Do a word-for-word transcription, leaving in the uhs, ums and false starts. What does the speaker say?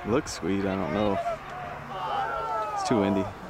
Looks sweet, I don't know. It's too windy.